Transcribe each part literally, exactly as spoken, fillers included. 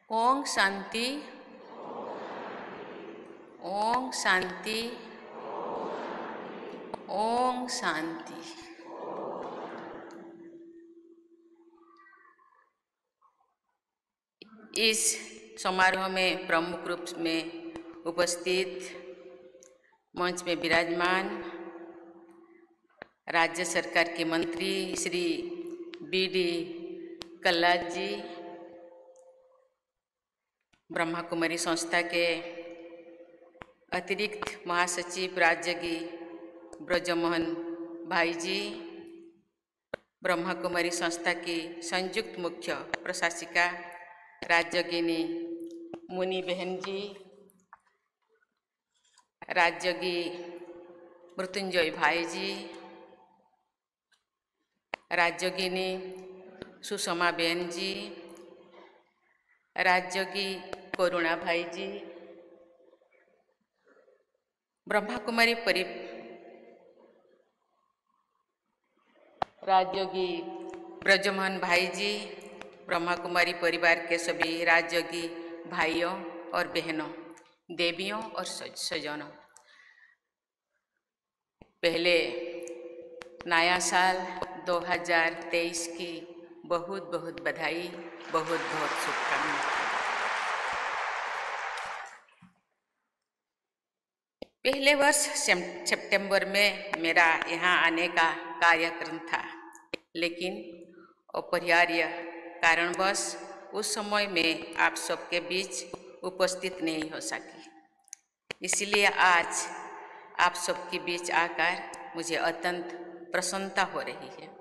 ओम शांति। ओम शांति। ओम शांति। इस समारोह में प्रमुख रूप में उपस्थित मंच में विराजमान राज्य सरकार के मंत्री श्री बी डी कल्लाद जी, ब्रह्मा कुमारी संस्था के अतिरिक्त महासचिव राज्यगी ब्रजमोहन भाई जी, ब्रह्मा कुमारी संस्था की संयुक्त मुख्य प्रशासिका राज्यगिनी मुनि बहन जी, राज्यगी मृत्युंजय भाई जी, राज्यगिनी सुषमा बहन जी, राज्यगी करुणा भाई जी, ब्रह्मा कुमारी परि राज्यगी ब्रजमोहन भाई जी, ब्रह्मा कुमारी परिवार के सभी राज्यगी भाइयों और बहनों, देवियों और सज्जनों, पहले नया साल दो हज़ार तेईस की बहुत बहुत बधाई, बहुत बहुत शुभकामनाएं। पहले वर्ष सितंबर में मेरा यहाँ आने का कार्यक्रम था, लेकिन अपरिहार्य कारणवश उस समय में आप सबके बीच उपस्थित नहीं हो सकी। इसलिए आज आप सबके बीच आकर मुझे अत्यंत प्रसन्नता हो रही है।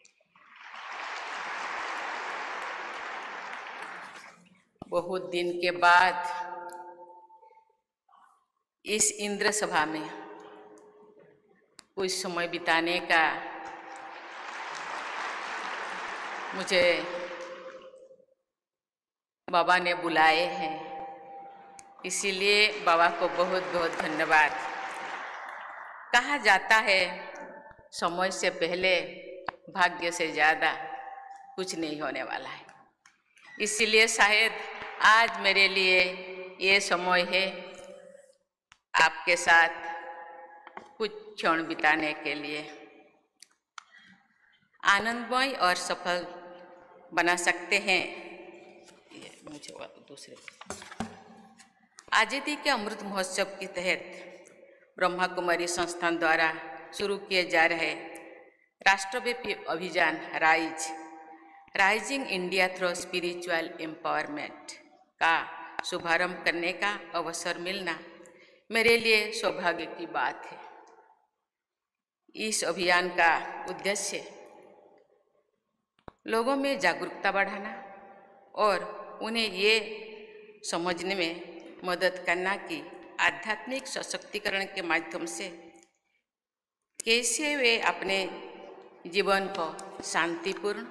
बहुत दिन के बाद इस इंद्र सभा में कुछ समय बिताने का मुझे बाबा ने बुलाए हैं, इसीलिए बाबा को बहुत बहुत धन्यवाद। कहा जाता है समय से पहले भाग्य से ज़्यादा कुछ नहीं होने वाला है, इसीलिए शायद आज मेरे लिए ये समय है आपके साथ कुछ क्षण बिताने के लिए। आनंदमय और सफल बना सकते हैं। ये मुझे दूसरे आज़ादी के अमृत महोत्सव के तहत ब्रह्मा कुमारी संस्थान द्वारा शुरू किए जा रहे राष्ट्रव्यापी अभियान rise rising India through spiritual empowerment का शुभारंभ करने का अवसर मिलना मेरे लिए सौभाग्य की बात है। इस अभियान का उद्देश्य लोगों में जागरूकता बढ़ाना और उन्हें ये समझने में मदद करना कि आध्यात्मिक सशक्तिकरण के माध्यम से कैसे वे अपने जीवन को शांतिपूर्ण,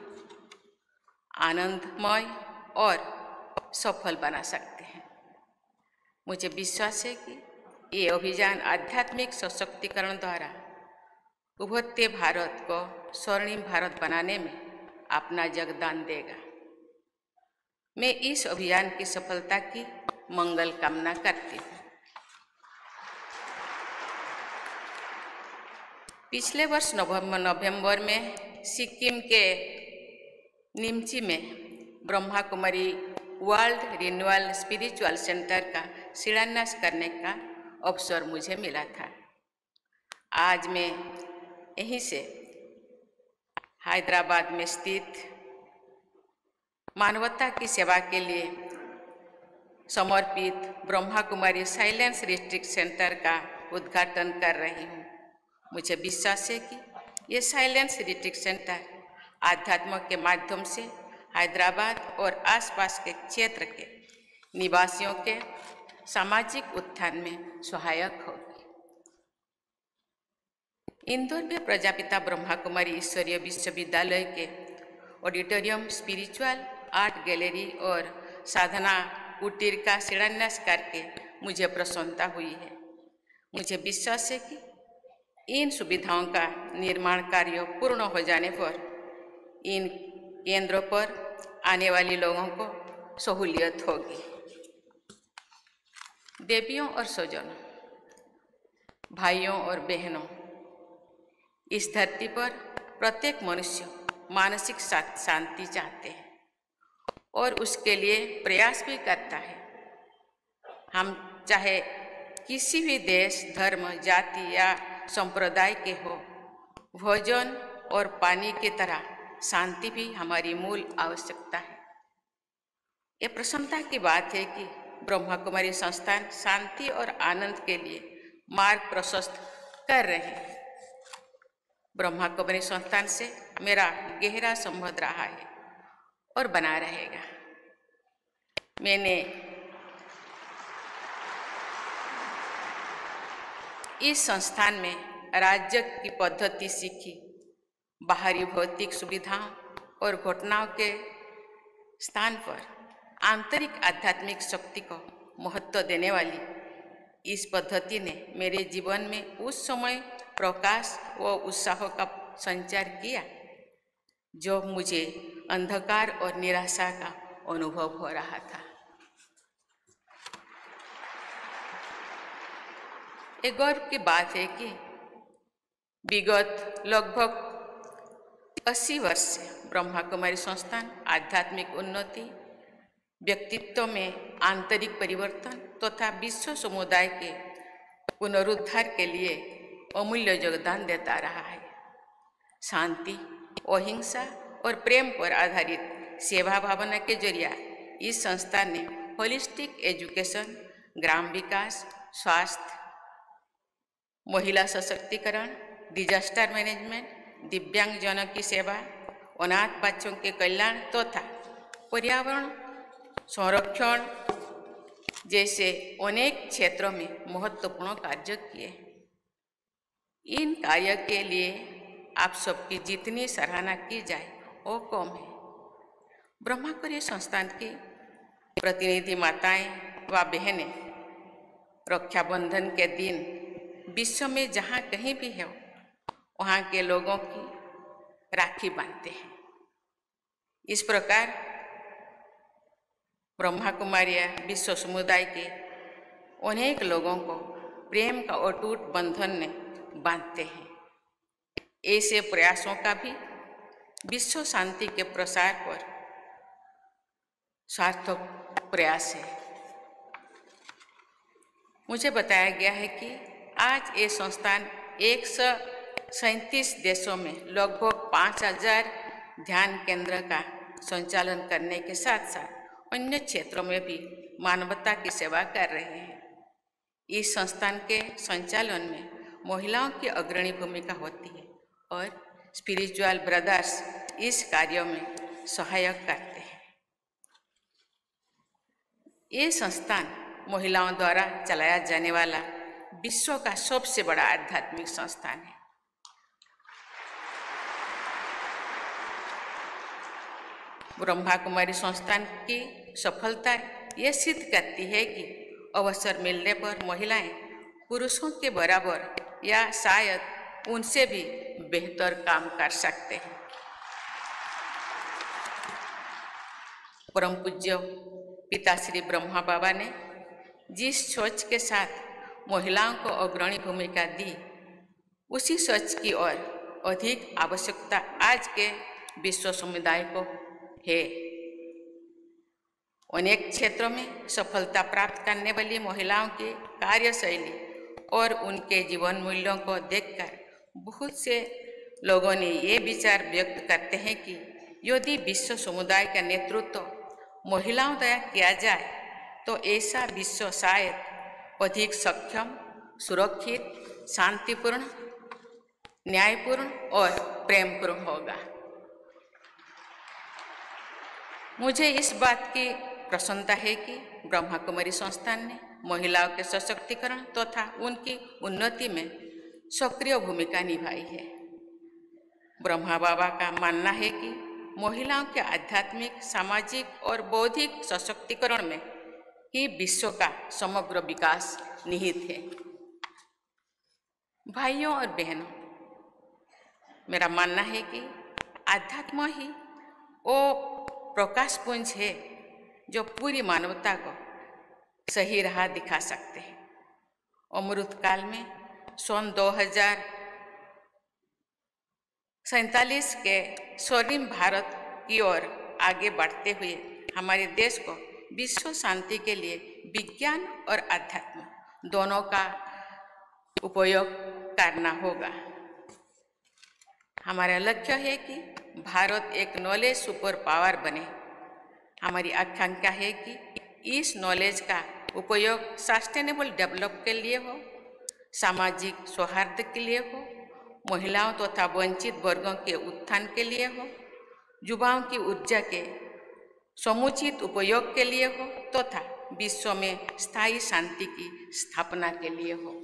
आनंदमय और सफल बना सकते हैं। मुझे विश्वास है कि ये अभियान आध्यात्मिक सशक्तिकरण द्वारा उभरते भारत को स्वर्णिम भारत बनाने में अपना योगदान देगा। मैं इस अभियान की सफलता की मंगल कामना करती हूँ। पिछले वर्ष नवंबर नवंबर में सिक्किम के निमची में Brahma Kumari world renewal spiritual centre का शिलान्यास करने का अवसर मुझे मिला था। आज मैं यहीं से हैदराबाद में स्थित मानवता की सेवा के लिए समर्पित Brahma Kumari silence retreat centre का उद्घाटन कर रही हूँ। मुझे विश्वास है कि ये साइलेंस रिट्रीट सेंटर आध्यात्म के माध्यम से हैदराबाद और आसपास के क्षेत्र के निवासियों के सामाजिक उत्थान में सहायक होगी। इंदौर में प्रजापिता ब्रह्मा कुमारी ईश्वरीय विश्वविद्यालय के ऑडिटोरियम, स्पिरिचुअल आर्ट गैलरी और साधना कुटीर का शिलान्यास करके मुझे प्रसन्नता हुई है। मुझे विश्वास है कि इन सुविधाओं का निर्माण कार्य पूर्ण हो जाने पर इन केंद्रों पर आने वाले लोगों को सहूलियत होगी। देवियों और स्वजनों, भाइयों और बहनों, इस धरती पर प्रत्येक मनुष्य मानसिक शांति चाहते हैं और उसके लिए प्रयास भी करता है। हम चाहे किसी भी देश, धर्म, जाति या संप्रदाय के हो, भोजन और पानी की तरह शांति भी हमारी मूल आवश्यकता है। ये प्रसन्नता की बात है कि ब्रह्मा कुमारी संस्थान शांति और आनंद के लिए मार्ग प्रशस्त कर रहे हैं। ब्रह्मा कुमारी संस्थान से मेरा गहरा संबंध रहा है और बना रहेगा। मैंने इस संस्थान में राज्य की पद्धति सीखी। बाहरी भौतिक सुविधाओं और घटनाओं के स्थान पर आंतरिक आध्यात्मिक शक्ति को महत्व देने वाली इस पद्धति ने मेरे जीवन में उस समय प्रकाश व उत्साह का संचार किया जो मुझे अंधकार और निराशा का अनुभव हो रहा था। एक गौरव की बात है कि विगत लगभग अस्सी वर्ष से ब्रह्मा कुमारी संस्थान आध्यात्मिक उन्नति, व्यक्तित्व में आंतरिक परिवर्तन तथा तो विश्व समुदाय के पुनरुद्धार के लिए अमूल्य योगदान देता रहा है। शांति, अहिंसा और प्रेम पर आधारित सेवा भावना के जरिए इस संस्थान ने होलिस्टिक एजुकेशन, ग्राम विकास, स्वास्थ्य, महिला सशक्तिकरण, डिजास्टर मैनेजमेंट, दिव्यांगजनों की सेवा, अनाथ बच्चों के कल्याण तथा तो पर्यावरण संरक्षण जैसे अनेक क्षेत्रों में महत्वपूर्ण कार्य किए। इन कार्य के लिए आप सबकी जितनी सराहना की जाए वो कम है। ब्रह्मा कुमारी संस्थान की प्रतिनिधि माताएं व बहनें रक्षाबंधन के दिन विश्व में जहाँ कहीं भी हो वहाँ के लोगों की राखी बांधते हैं। इस प्रकार ब्रह्मा कुमारी विश्व समुदाय के अनेक लोगों को प्रेम का अटूट बंधन ने बांधते हैं। ऐसे प्रयासों का भी विश्व शांति के प्रसार पर सार्थक प्रयास है। मुझे बताया गया है कि आज ये संस्थान एक सौ सैंतीस देशों में लगभग पाँच हजार ध्यान केंद्र का संचालन करने के साथ साथ अन्य क्षेत्रों में भी मानवता की सेवा कर रहे हैं। इस संस्थान के संचालन में महिलाओं की अग्रणी भूमिका होती है और स्पिरिचुअल ब्रदर्स इस कार्यों में सहायक करते हैं। ये संस्थान महिलाओं द्वारा चलाया जाने वाला विश्व का सबसे बड़ा आध्यात्मिक संस्थान है। ब्रह्मा कुमारी संस्थान की सफलता ये सिद्ध करती है कि अवसर मिलने पर महिलाएं पुरुषों के बराबर या शायद उनसे भी बेहतर काम कर सकते हैं। परम पूज्य पिता श्री ब्रह्मा बाबा ने जिस सोच के साथ महिलाओं को अग्रणी भूमिका दी, उसी सोच की ओर अधिक आवश्यकता आज के विश्व समुदाय को है। अनेक क्षेत्रों में सफलता प्राप्त करने वाली महिलाओं की कार्यशैली और उनके जीवन मूल्यों को देखकर बहुत से लोगों ने ये विचार व्यक्त करते हैं कि यदि विश्व समुदाय का नेतृत्व महिलाओं द्वारा किया जाए तो ऐसा विश्व शायद अधिक सक्षम, सुरक्षित, शांतिपूर्ण, न्यायपूर्ण और प्रेमपूर्ण होगा। मुझे इस बात की प्रसन्नता है कि ब्रह्मा कुमारी संस्थान ने महिलाओं के सशक्तिकरण तथा तो उनकी उन्नति में सक्रिय भूमिका निभाई है। ब्रह्मा बाबा का मानना है कि महिलाओं के आध्यात्मिक, सामाजिक और बौद्धिक सशक्तिकरण में ही विश्व का समग्र विकास निहित है। भाइयों और बहनों, मेरा मानना है कि आध्यात्म ही वो प्रकाश पुंज है जो पूरी मानवता को सही राह दिखा सकते हैं। अमृत काल में सन दो हजार सैंतालीस के स्वर्णिम भारत की ओर आगे बढ़ते हुए हमारे देश को विश्व शांति के लिए विज्ञान और अध्यात्म दोनों का उपयोग करना होगा। हमारा लक्ष्य है कि भारत एक नॉलेज सुपर पावर बने। हमारी आकांक्षा है कि इस नॉलेज का उपयोग सस्टेनेबल डेवलप के लिए हो, सामाजिक सौहार्द के लिए हो, महिलाओं तथा तो वंचित वर्गों के उत्थान के लिए हो, युवाओं की ऊर्जा के समुचित उपयोग के लिए हो तथा तो विश्व में स्थायी शांति की स्थापना के लिए हो।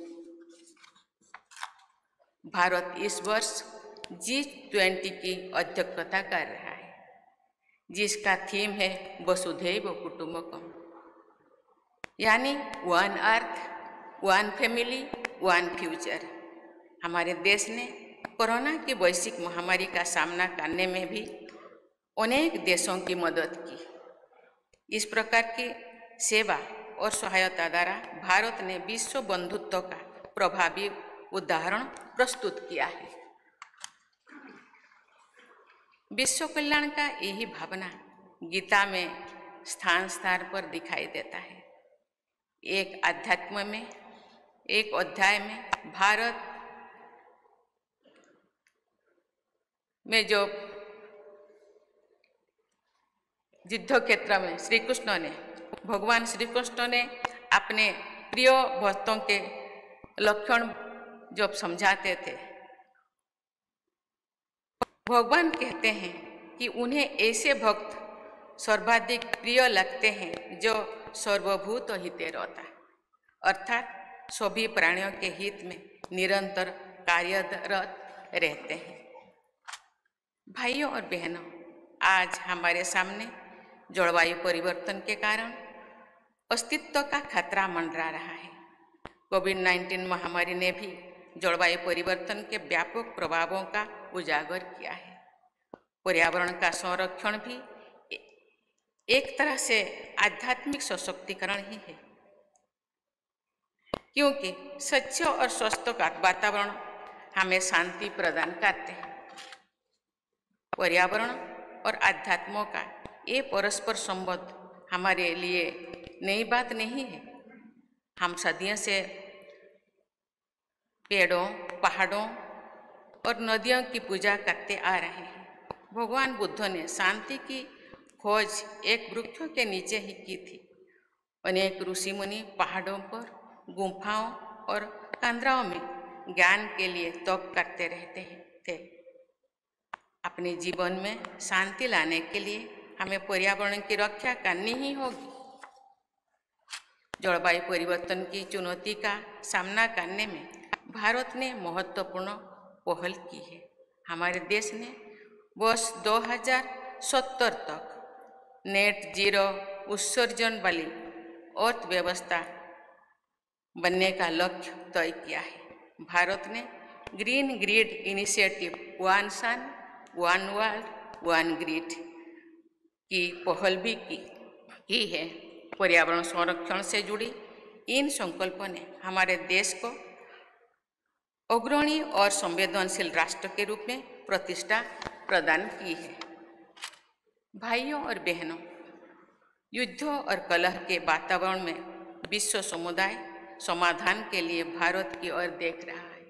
भारत इस वर्ष जी ट्वेंटी की अध्यक्षता कर रहा है, जिसका थीम है वसुधैव कुटुंबकम, यानी one earth, one family, one future. हमारे देश ने कोरोना की वैश्विक महामारी का सामना करने में भी अनेक देशों की मदद की। इस प्रकार की सेवा और सहायता द्वारा भारत ने विश्व बंधुत्व का प्रभावी उदाहरण प्रस्तुत किया है। विश्व कल्याण का यही भावना गीता में स्थान स्थान पर दिखाई देता है। एक अध्यात्म में, एक अध्याय में भारत में जो युद्ध क्षेत्र में श्री कृष्ण ने भगवान श्री कृष्ण ने अपने प्रिय भक्तों के लक्षण जब समझाते थे, भगवान कहते हैं कि उन्हें ऐसे भक्त सर्वाधिक प्रिय लगते हैं जो सर्वभूत हिते रहता, अर्थात सभी प्राणियों के हित में निरंतर कार्यरत रहते हैं। भाइयों और बहनों, आज हमारे सामने जलवायु परिवर्तन के कारण अस्तित्व का खतरा मंडरा रहा है। कोविड नाइन्टीन महामारी ने भी जलवायु परिवर्तन के व्यापक प्रभावों का उजागर किया है। पर्यावरण का संरक्षण भी एक तरह से आध्यात्मिक सशक्तिकरण ही है, क्योंकि स्वच्छ और स्वस्थ वातावरण हमें शांति प्रदान करते हैं। पर्यावरण और अध्यात्मों का ये परस्पर संबंध हमारे लिए नई बात नहीं है। हम सदियों से पेड़ों, पहाड़ों और नदियों की पूजा करते आ रहे हैं। भगवान बुद्ध ने शांति की खोज एक वृक्षों के नीचे ही की थी। अनेक ऋषि मुनि पहाड़ों पर, गुफाओं और कंदराओं में ज्ञान के लिए तप करते रहते थे। अपने जीवन में शांति लाने के लिए हमें पर्यावरण की रक्षा करनी ही होगी। जलवायु परिवर्तन की चुनौती का सामना करने में भारत ने महत्वपूर्ण पहल की है। हमारे देश ने वर्ष दो हज़ार सत्तर तक नेट जीरो उत्सर्जन वाली अर्थव्यवस्था बनने का लक्ष्य तय किया है। भारत ने green grid initiative, one sun one world one grid की पहल भी की, की है। पर्यावरण संरक्षण से जुड़ी इन संकल्पों ने हमारे देश को अग्रणी और संवेदनशील राष्ट्र के रूप में प्रतिष्ठा प्रदान की है। भाइयों और बहनों, युद्धों और कलह के वातावरण में विश्व समुदाय समाधान के लिए भारत की ओर देख रहा है।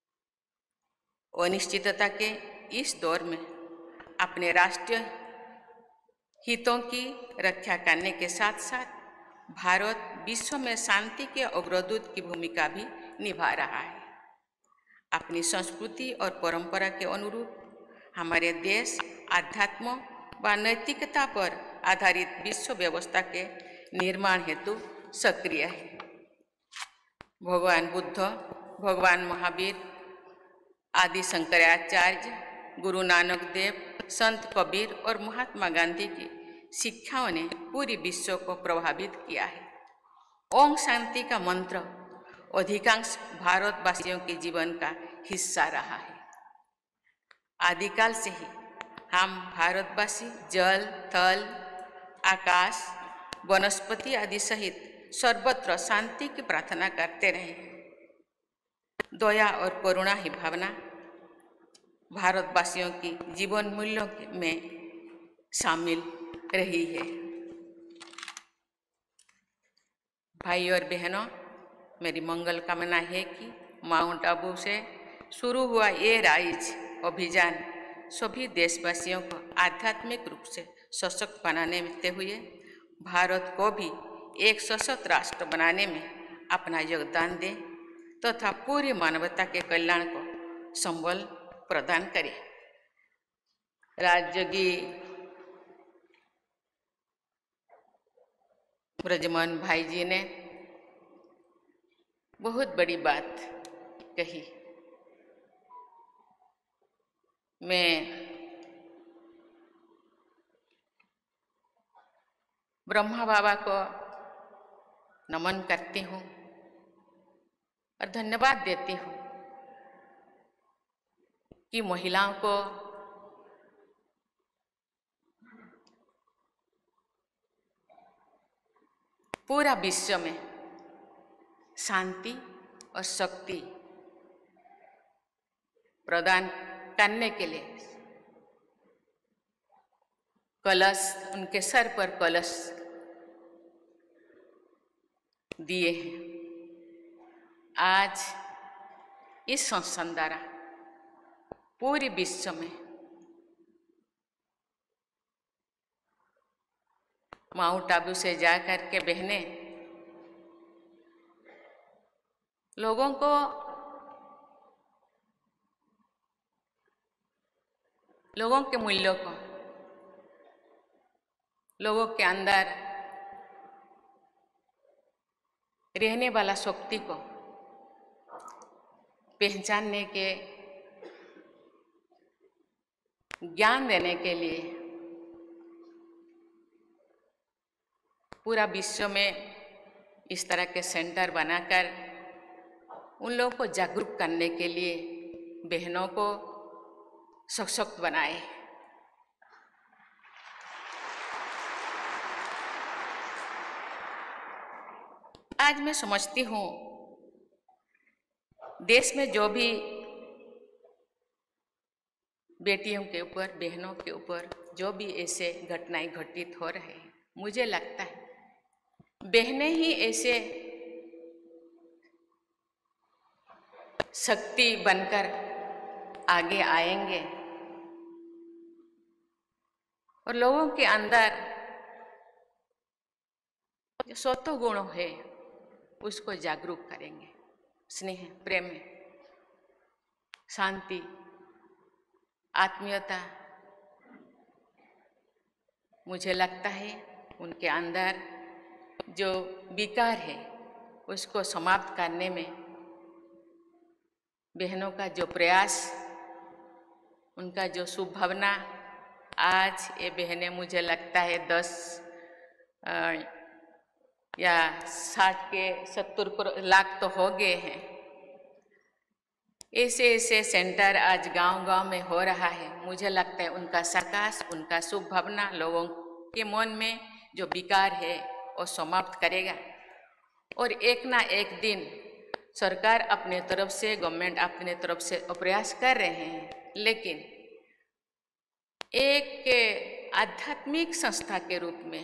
अनिश्चितता के इस दौर में अपने राष्ट्रीय हितों की रक्षा करने के साथ साथ भारत विश्व में शांति के अग्रदूत की भूमिका भी निभा रहा है। अपनी संस्कृति और परंपरा के अनुरूप हमारे देश आध्यात्म व नैतिकता पर आधारित विश्व व्यवस्था के निर्माण हेतु सक्रिय है। भगवान बुद्ध, भगवान महावीर, आदि शंकराचार्य, गुरु नानक देव, संत कबीर और महात्मा गांधी की शिक्षाओं ने पूरी विश्व को प्रभावित किया है। ओम शांति का मंत्र अधिकांश भारतवासियों के जीवन का हिस्सा रहा है। आदिकाल से ही हम भारतवासी जल, थल, आकाश वनस्पति आदि सहित सर्वत्र शांति की प्रार्थना करते रहे। दया और करुणा ही भावना भारतवासियों की जीवन मूल्यों में शामिल रही है। भाई और बहनों, मेरी मंगल कामना है कि माउंट आबू से शुरू हुआ ये राइज अभियान सभी देशवासियों को आध्यात्मिक रूप से सशक्त बनाने में हुए भारत को भी एक सशक्त राष्ट्र बनाने में अपना योगदान दे तथा तो पूरी मानवता के कल्याण को संबल प्रदान करे। राजयोगी ब्रजमोहन भाई जी ने बहुत बड़ी बात कही। मैं ब्रह्मा बाबा को नमन करती हूँ और धन्यवाद देती हूँ कि महिलाओं को पूरा विश्व में शांति और शक्ति प्रदान करने के लिए कलश, उनके सर पर कलश दिए हैं। आज इस संस्थान द्वारा पूरे विश्व में माउंट आबू से जाकर के बहनें लोगों को लोगों के मूल्यों को, लोगों के अंदर रहने वाला शक्ति को पहचानने के ज्ञान देने के लिए पूरा विश्व में इस तरह के सेंटर बनाकर उन लोगों को जागरूक करने के लिए बहनों को सशक्त बनाए। आज मैं समझती हूँ देश में जो भी बेटियों के ऊपर, बहनों के ऊपर जो भी ऐसे घटनाएं घटित हो रहे हैं, मुझे लगता है बहनें ही ऐसे शक्ति बनकर आगे आएंगे और लोगों के अंदर जो सत्व गुण है उसको जागरूक करेंगे। स्नेह, प्रेम, शांति, आत्मीयता, मुझे लगता है उनके अंदर जो विकार है उसको समाप्त करने में बहनों का जो प्रयास, उनका जो शुभ भावना, आज ये बहनें मुझे लगता है दस आ, या साठ के सत्तर लाख तो हो गए हैं। ऐसे ऐसे सेंटर आज गांव-गांव में हो रहा है। मुझे लगता है उनका प्रकाश, उनका शुभ भावना लोगों के मन में जो विकार है वो समाप्त करेगा और एक ना एक दिन सरकार अपने तरफ से, गवर्नमेंट अपने तरफ से प्रयास कर रहे हैं, लेकिन एक आध्यात्मिक संस्था के रूप में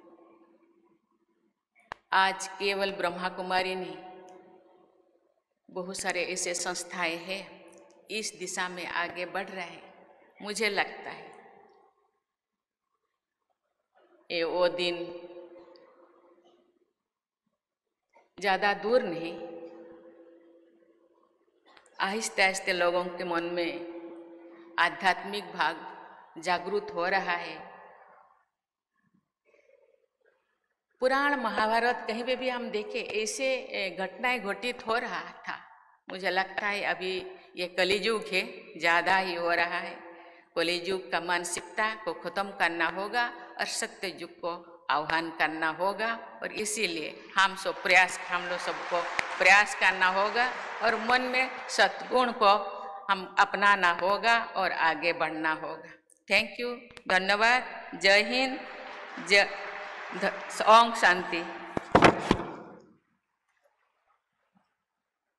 आज केवल ब्रह्मा कुमारी नहीं, बहुत सारे ऐसे संस्थाएं हैं इस दिशा में आगे बढ़ रहे हैं। मुझे लगता है ये वो दिन ज़्यादा दूर नहीं, आहिस्ते आहिस्ते लोगों के मन में आध्यात्मिक भाग जागृत हो रहा है। पुराण महाभारत कहीं पे भी हम देखें ऐसे घटनाएं घटित हो रहा था। मुझे लगता है अभी ये कलियुग है, ज़्यादा ही हो रहा है। कलियुग का मानसिकता को ख़त्म करना होगा और सत्य युग को आह्वान करना होगा और इसीलिए हम सब प्रयास हम लोग सबको प्रयास करना होगा और मन में सद्गुण को हम अपनाना होगा और आगे बढ़ना होगा। थैंक यू, धन्यवाद। जय हिंद, जय ओम शांति।